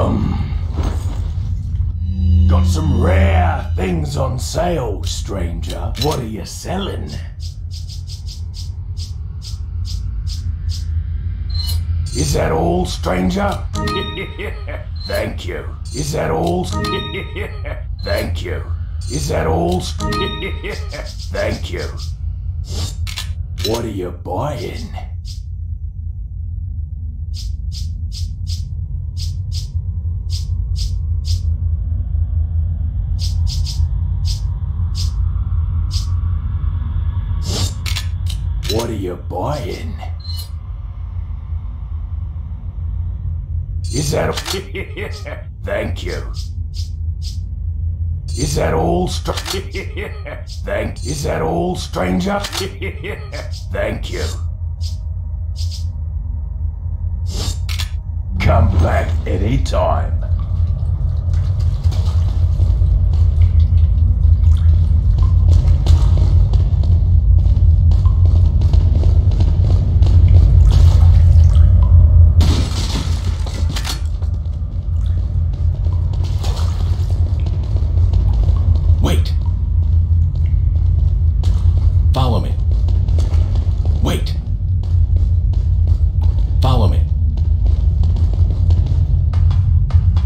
Welcome. Got some rare things on sale, stranger. What are you selling? Is that all, stranger? Thank you. Is that all? Thank you. Is that all? Thank you. What are you buying? What are you buying? Is that thank you. Is that all is that all, stranger? Thank you. Come back anytime. Wait. Follow me. Wait. Follow me.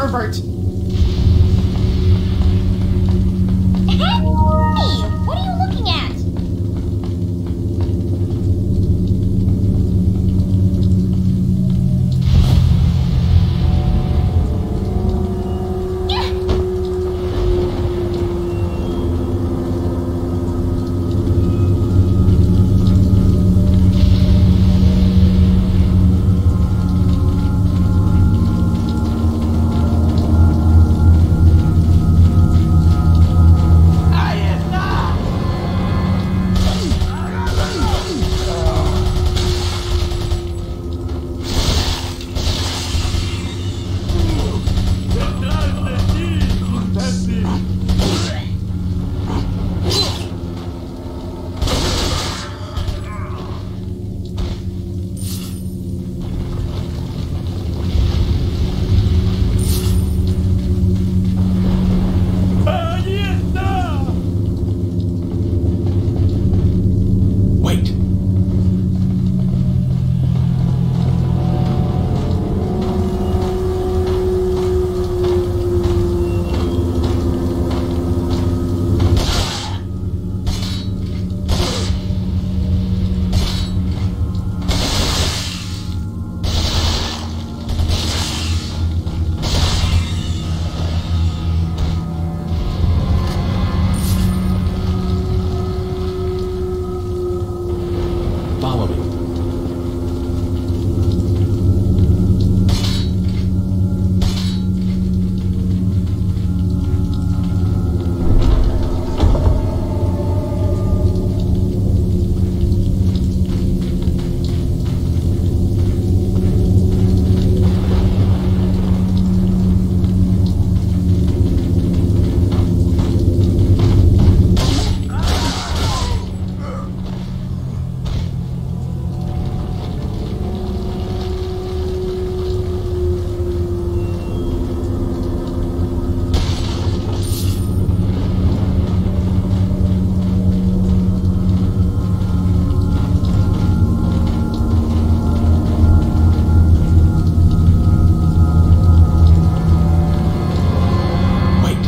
pervert! Hey! What are you looking at? Wait. Follow me. Wait.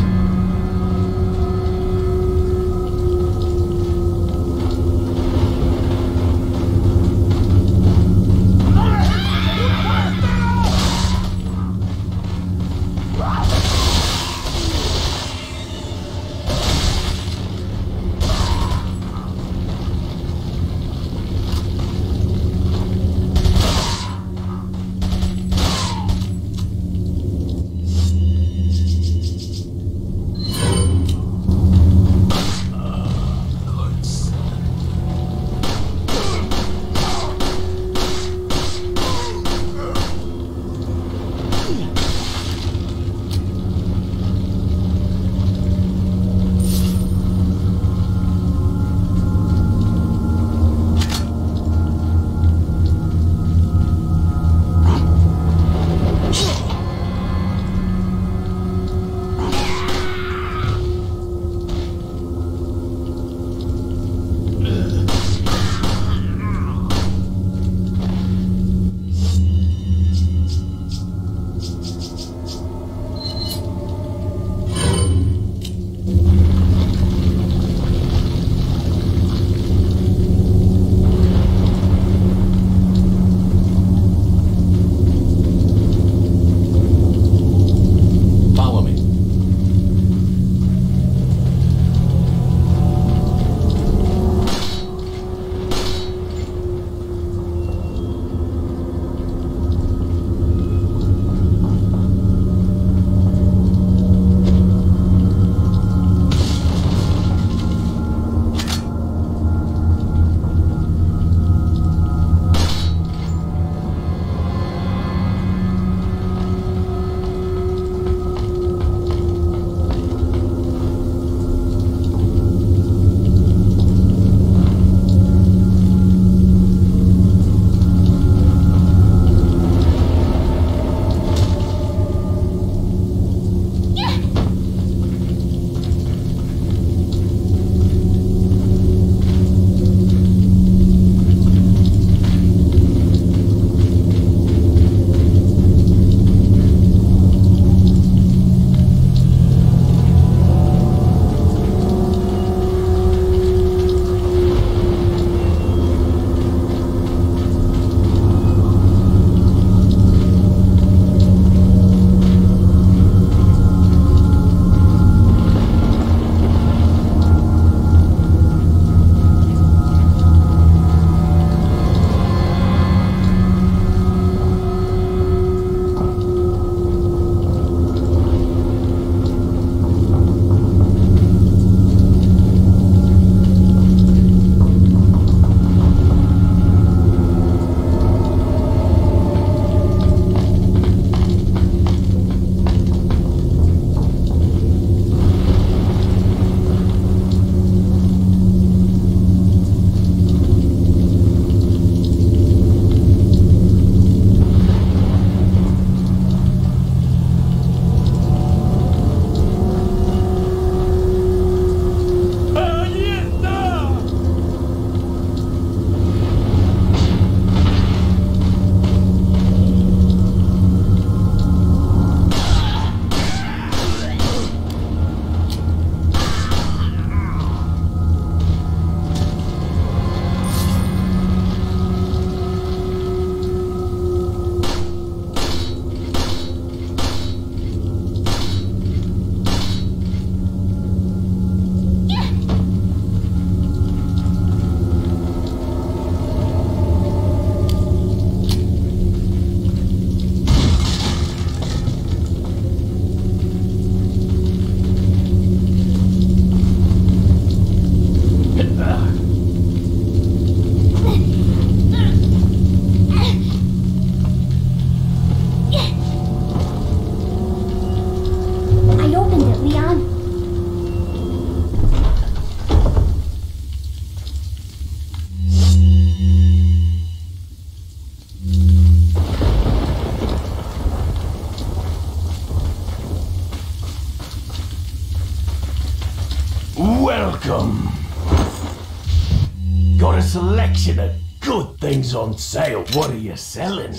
Welcome. Got a selection of good things on sale. What are you selling?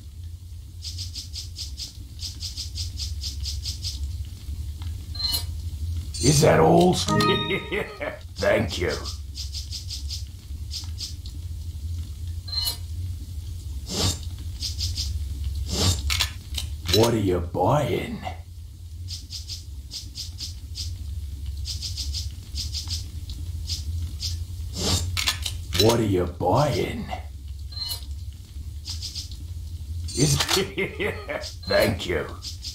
Is that all? Thank you. What are you buying? What are you buying? Is thank you.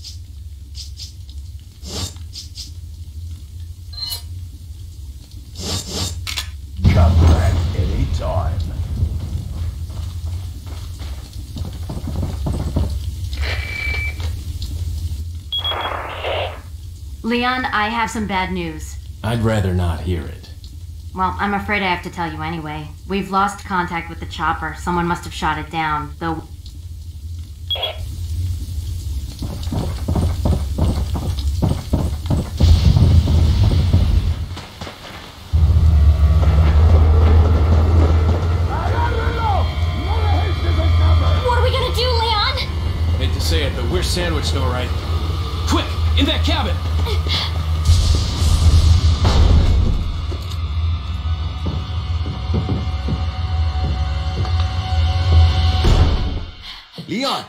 Come back anytime. Leon, I have some bad news. I'd rather not hear it. Well, I'm afraid I have to tell you anyway. We've lost contact with the chopper. Someone must have shot it down, though... What are we gonna do, Leon? Hate to say it, but we're sandwiched, all right. Quick! In that cabin! Leon!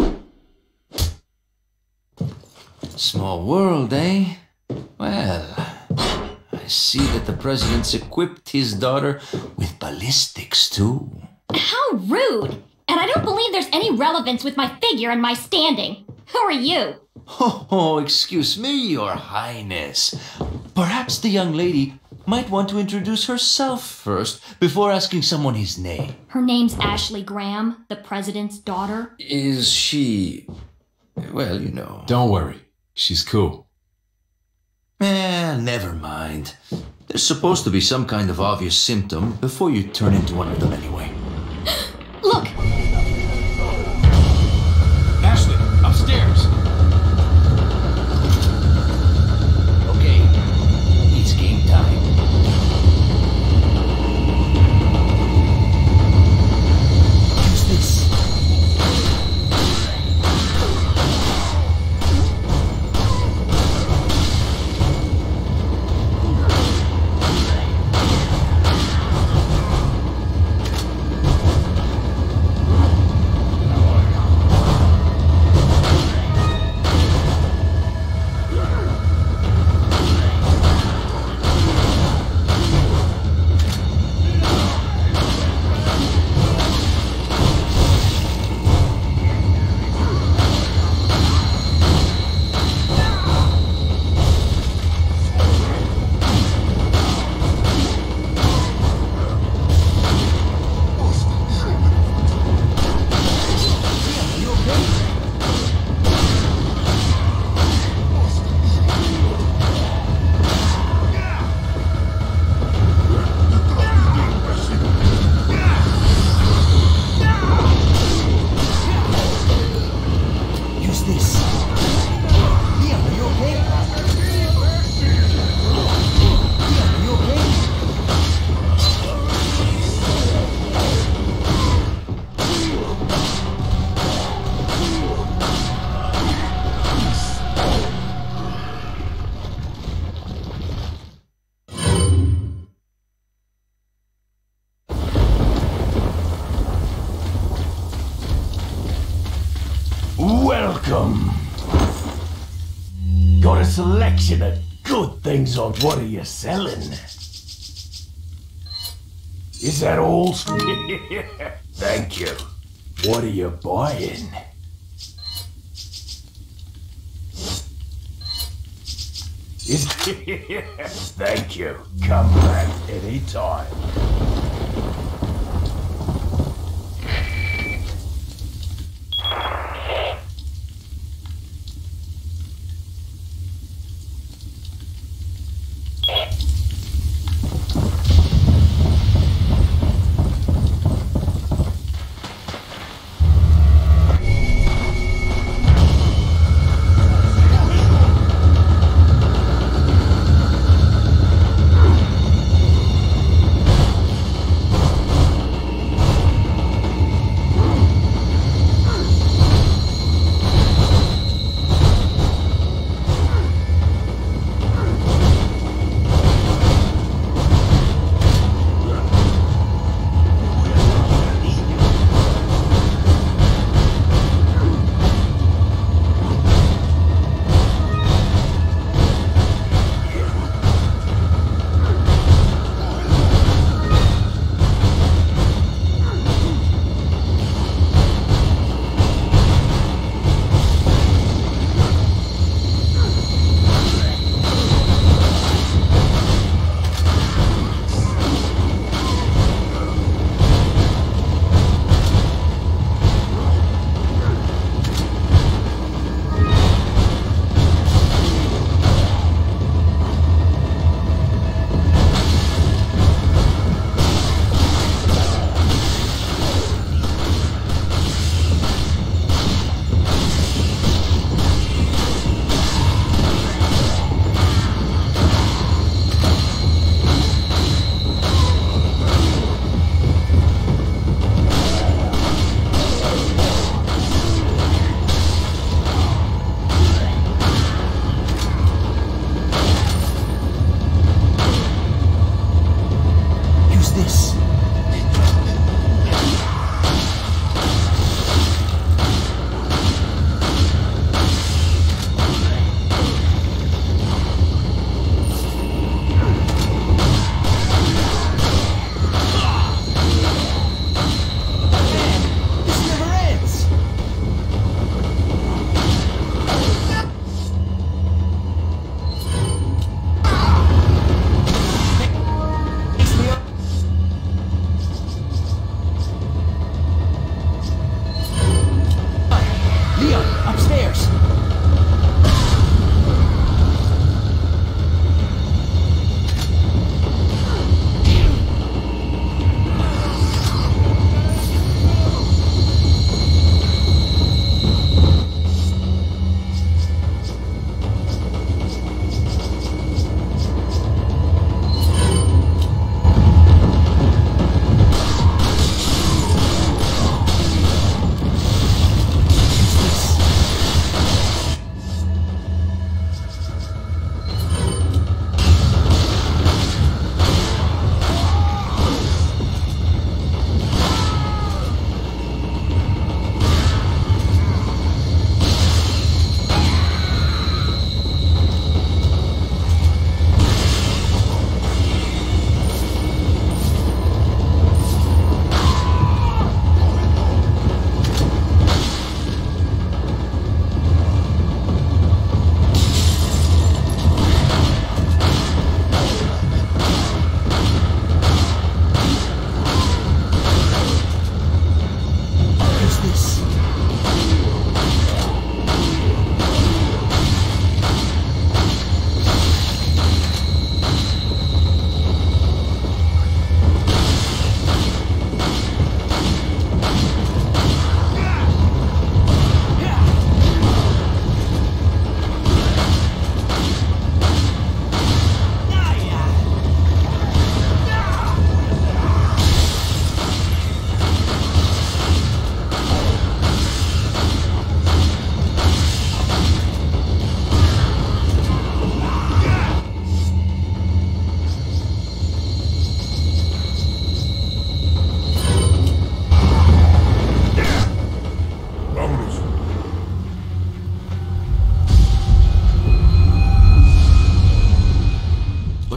Small world, eh? Well, I see that the president's equipped his daughter with ballistics, too. How rude! And I don't believe there's any relevance with my figure and my standing. Who are you? Oh, excuse me, Your Highness. Perhaps the young lady might want to introduce herself first before asking someone his name. Her name's Ashley Graham, the president's daughter. Is she... well, you know... Don't worry. She's cool. Never mind. There's supposed to be some kind of obvious symptom before you turn into one of them anyway. Look! Ashley, upstairs! Okay, it's game time. Use this. Welcome. Got a selection of good things on. What are you selling? Is that all? Thank you. What are you buying? Is thank you. Come back anytime.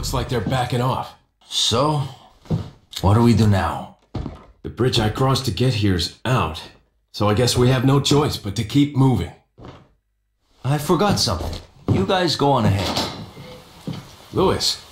Looks like they're backing off. So, what do we do now? The bridge I crossed to get here's out, so I guess we have no choice but to keep moving. I forgot something. You guys go on ahead. Louis,